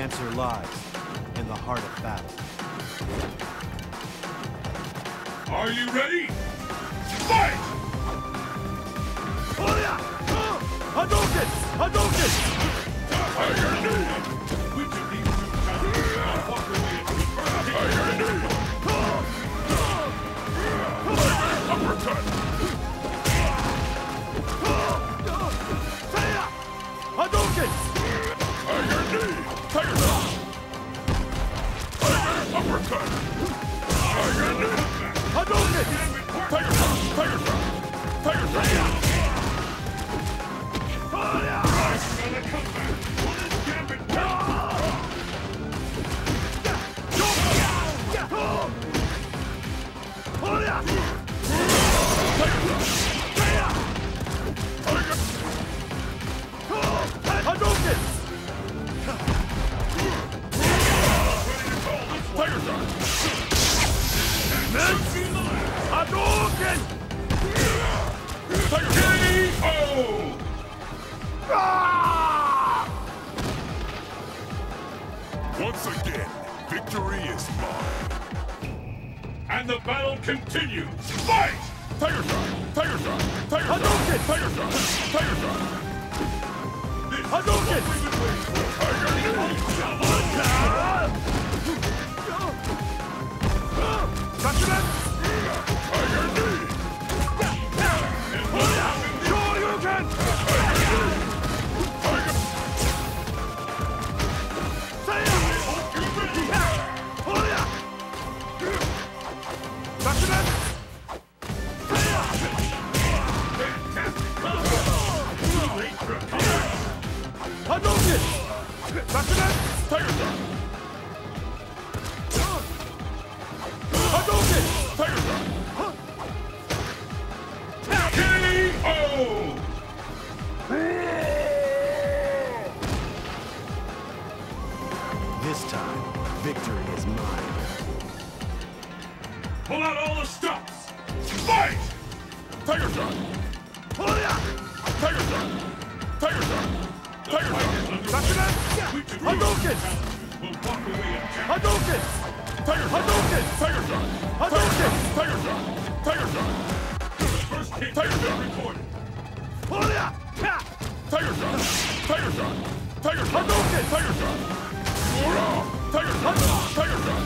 answer lies in the heart of battle. Are you ready? Fight! Hadouken! Hadouken! Tiger knee! We took these two times. Now walk away and reverse. Tiger knee! Uppercut! Hadouken! Tiger knee! Tiger shot! Tiger uppercut! Tiger knee! Hadouken! Tiger shot! Tiger shot! Tiger shot! Once again, victory is mine. And the battle continues. Fight! Tiger shot! Tiger shot! Tiger shot! Tiger shot! Tiger shot! Hadouken! Tiger knee! Judgment! Tiger knee! Shoryuken! Hadouken! Judgment! Tiger shot! Hadouken! Tiger shot! K.O. This time, victory is mine. Pull out all the stops! Fight! Tiger shot! Tiger shot! Tiger shot! Tiger shot! Judgment! Hadouken! Hadouken! Tiger shot! Hadouken! Tiger shot! Hadouken! Tiger shot! Tiger shot! First hit! Tiger shot recorded! Tiger shot! Tiger shot! Tiger shot! Hadouken! Tiger shot! Tiger shot! Tiger shot!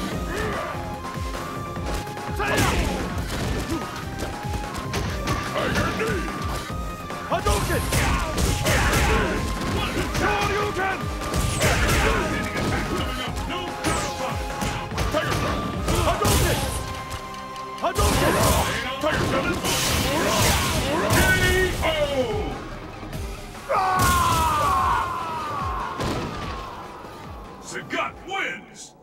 Tiger knee! Hadouken! Shoryuken! Tiger shot! Hadouken! Hadouken! Tiger shot! K.O. Sagat wins!